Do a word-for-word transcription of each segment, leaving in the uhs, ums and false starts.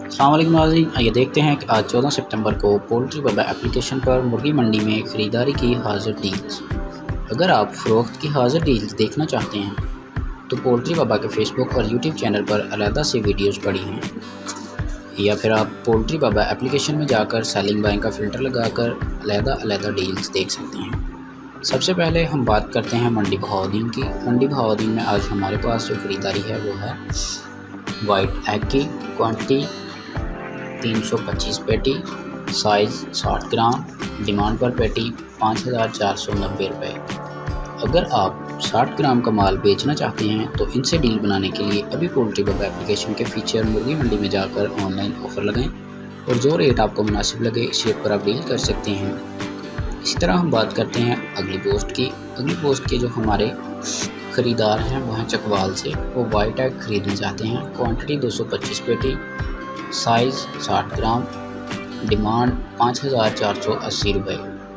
अस्सलाम वालेकुम नाज़रीन, आइए देखते हैं कि आज चौदह सितंबर को पोल्ट्री बाबा एप्लीकेशन पर मुर्गी मंडी में ख़रीदारी की हाज़िर डील्स। अगर आप फ़रोख्त की हाज़िर डील्स देखना चाहते हैं तो पोल्ट्री बाबा के फेसबुक और यूट्यूब चैनल पर अलहदा से वीडियोस पड़ी हैं, या फिर आप पोल्ट्री बाबा एप्लीकेशन में जाकर सेलिंग बाइंग का फ़िल्टर लगाकर अलहदा अलहदा डील्स देख सकते हैं। सबसे पहले हम बात करते हैं मंडी बहाउद्दीन की। मंडी बहाउद्दीन में आज हमारे पास जो ख़रीदारी है वो है वाइट एग की क्वांटिटी तीन सौ पच्चीस पेटी, साइज़ साठ ग्राम, डिमांड पर पेटी पाँच हज़ार चार सौ नब्बे रुपये। अगर आप साठ ग्राम का माल बेचना चाहते हैं तो इनसे डील बनाने के लिए अभी पोल्ट्री बाबा एप्लीकेशन के फीचर मुर्गी मंडी में जाकर ऑनलाइन ऑफ़र लगाएं और जो रेट आपको मुनासिब लगे इस रेट पर आप डील कर सकते हैं। इसी तरह हम बात करते हैं अगली पोस्ट की। अगली पोस्ट के जो हमारे ख़रीदार हैं वो हैं चकवाल से। वो वाइट एग ख़रीदना चाहते हैं, क्वांटिटी दो सौ पच्चीस पेटी, साइज़ साठ ग्राम, डिमांड पाँच हज़ार चार सौ अस्सी रुपये।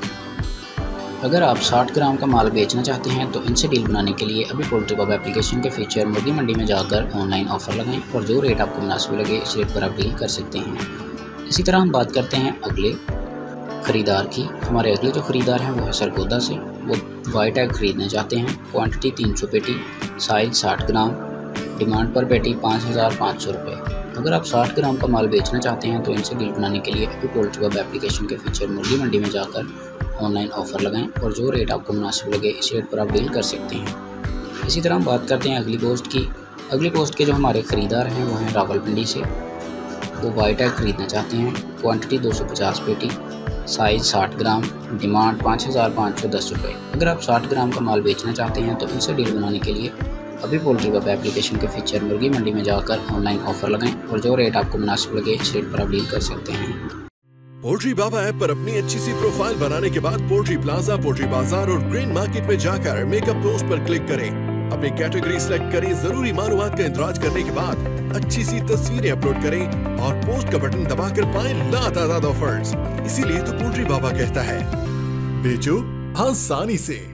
अगर आप साठ ग्राम का माल बेचना चाहते हैं तो इनसे डील बनाने के लिए अभी पोल्ट्री बाबा एप्लीकेशन के फीचर मुर्गी मंडी में जाकर ऑनलाइन ऑफ़र लगाएं और जो रेट आपको मुनासिब लगे इस रेट पर आप डील कर सकते हैं। इसी तरह हम बात करते हैं अगले ख़रीदार की। हमारे अगले जो ख़रीदार हैं वो है सरगोदा से। वो वाइट एग ख़रीदना चाहते हैं, क्वांटिटी तीन सौ पेटी, साइज़ साठ ग्राम, डिमांड पर पेटी पाँच हज़ार पाँच सौ रुपये। अगर आप साठ ग्राम का माल बेचना चाहते हैं तो इनसे डील बनाने के लिए अभी पोल्ट्री बाबा एप्लीकेशन के फीचर मुर्गी मंडी में जाकर ऑनलाइन ऑफ़र लगाएं और जो रेट आपको मुनासिब लगे इस रेट पर आप डील कर सकते हैं। इसी तरह हम बात करते हैं अगली पोस्ट की। अगली पोस्ट के जो हमारे ख़रीदार हैं वो हैं रावलपिंडी से। वो वाइट एग ख़रीदना चाहते हैं, क्वांटिटी दो सौ पचास पेटी, साइज़ साठ ग्राम, डिमांड पाँच हज़ार पाँच सौ दस रुपये। अगर आप साठ ग्राम का माल बेचना चाहते हैं तो इनसे डील बनाने के लिए अभी पोल्ट्री बाबा एप्लीकेशन के फीचर मुर्गी मंडी में जाकर ऑनलाइन ऑफ़र लगाएं और जो रेट आपको मुनासिब लगे इस रेट पर आप डील कर सकते हैं। पोल्ट्री बाबा ऐप पर अपनी अच्छी सी प्रोफाइल बनाने के बाद पोल्ट्री प्लाजा, पोल्ट्री बाजार और ग्रेन मार्केट में जाकर मेकअप पोस्ट पर क्लिक करें, अपनी कैटेगरी सिलेक्ट करें, जरूरी मालूमात का इंतराज करने के बाद अच्छी सी तस्वीरें अपलोड करें और पोस्ट का बटन दबाकर पाएं लातादाद ऑफर्स। इसीलिए तो पोल्ट्री बाबा कहता है बेचो आसानी से।